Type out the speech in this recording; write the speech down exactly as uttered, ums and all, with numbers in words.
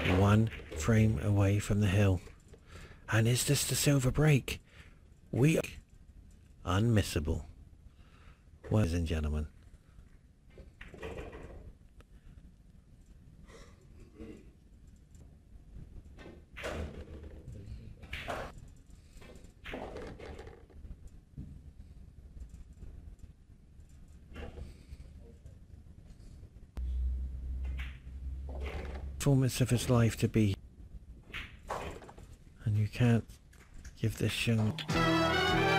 One frame away from the hill. And is this the silver break? We are unmissable. Ladies and gentlemen. Performance of his life to be, and you can't give this young